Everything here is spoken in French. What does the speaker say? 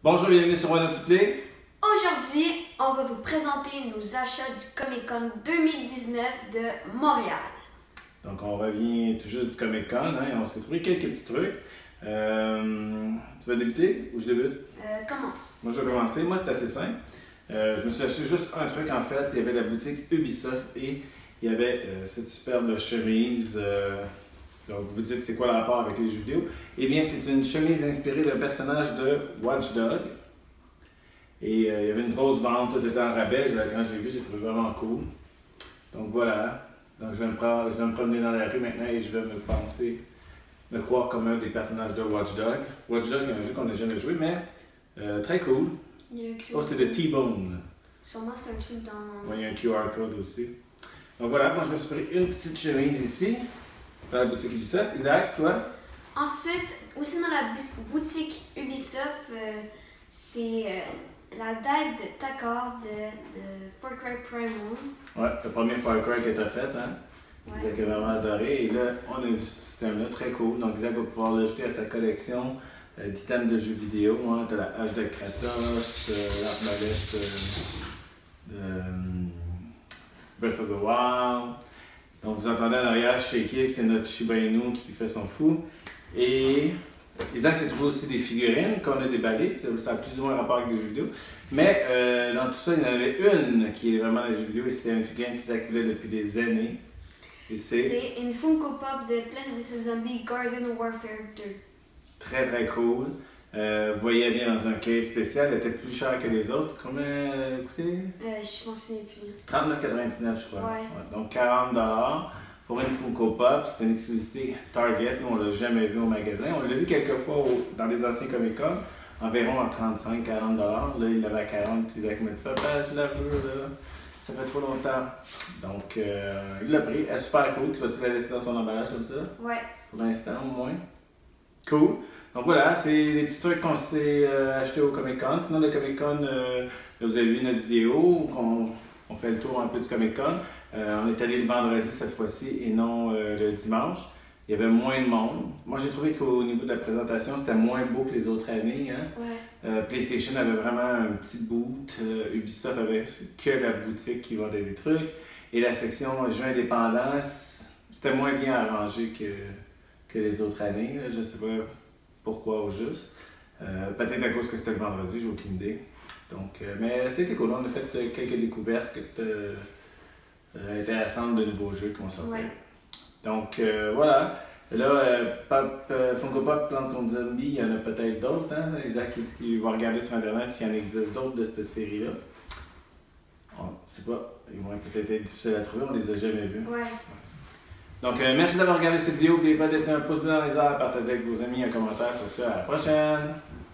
Bonjour, bienvenue sur One Up To Play. Aujourd'hui, on va vous présenter nos achats du Comic Con 2019 de Montréal. Donc on revient tout juste du Comic Con, hein, et on s'est trouvé quelques petits trucs. Tu vas débuter ou je débute? Commence. Moi je vais commencer, moi c'est assez simple. Je me suis acheté juste un truc en fait, il y avait la boutique Ubisoft et il y avait cette superbe chemise. Donc vous vous dites c'est quoi le rapport avec les jeux vidéo? Eh bien c'est une chemise inspirée d'un personnage de Watch Dogs. Et il y avait une grosse vente, tout était en rabais, quand j'ai vu j'ai trouvé vraiment cool. Donc voilà, donc je vais me promener dans la rue maintenant et je vais me croire comme un des personnages de Watch Dogs. Watch Dogs est un jeu qu'on n'a jamais joué mais très cool. Oh c'est de T-Bone. Sûrement c'est un truc dans... Ouais, il y a un QR code aussi. Donc voilà, moi je me suis pris une petite chemise ici. Dans la boutique Ubisoft. Isaac, toi? Ensuite, aussi dans la boutique Ubisoft, c'est la dague de Takar de Far Cry Primal. Ouais, le premier Far Cry que tu as fait, hein? Ouais. Isaac a vraiment adoré. Et là, on a vu ce système-là, très cool. Donc Isaac va pouvoir l'ajouter à sa collection d'items de jeux vidéo. Hein? Tu as la hache de Kratos, l'arbalète de Breath of the Wild. Donc vous entendez en arrière shaker, c'est notre Shiba Inu qui fait son fou. Et Isaac s'est trouvé aussi des figurines qu'on a déballées, ça a plus ou moins un rapport avec des jeux vidéo. Mais dans tout ça, il y en avait une qui est vraiment dans les jeux vidéo et c'était une figurine qu'Isaac voulait depuis des années. Et c'est une Funko Pop de Plants vs Zombies Garden Warfare 2. Très très cool. Vous voyez, elle vient dans un case spécial, elle était plus chère que les autres. Combien elle a coûté? Je m'en souviens plus. 39,99 je crois. Ouais. Ouais, donc 40$ pour une Funko Pop. C'est une exclusivité Target. Nous, on l'a jamais vu au magasin. On l'a vu quelques fois dans les anciens Comic Con, environ à 35-40$. Là, il l'avait à 40$. Isaac m'a dit papa, je la veux, là. Ça fait trop longtemps. Donc, il l'a pris. Elle est super cool. Tu vas-tu la laisser dans son emballage comme ça? Ouais. Pour l'instant, au moins. Cool. Donc voilà, c'est des petits trucs qu'on s'est achetés au Comic Con. Sinon, le Comic Con, vous avez vu notre vidéo, on fait le tour un peu du Comic Con. On est allé le vendredi cette fois-ci et non le dimanche. Il y avait moins de monde. Moi, j'ai trouvé qu'au niveau de la présentation, c'était moins beau que les autres années. Hein? Ouais. PlayStation avait vraiment un petit boot. Ubisoft avait que la boutique qui vendait des trucs. Et la section jeux indépendants, c'était moins bien arrangé que les autres années. Je ne sais pas pourquoi au juste. Peut-être à cause que c'était le vendredi, j'ai aucune idée. Donc, mais c'était cool. On a fait quelques découvertes intéressantes de nouveaux jeux qui vont sortir. Ouais. Donc voilà. Là, Funko Pop, Plants vs Zombies, il y en a peut-être d'autres. Hein? Isaac qui va regarder sur Internet s'il y en existe d'autres de cette série-là. On ne sait pas. Ils vont peut-être être difficiles à trouver, on les a jamais vus. Ouais. Donc, merci d'avoir regardé cette vidéo. N'oubliez pas de laisser un pouce bleu dans les airs, partager avec vos amis, un commentaire sur ça. À la prochaine!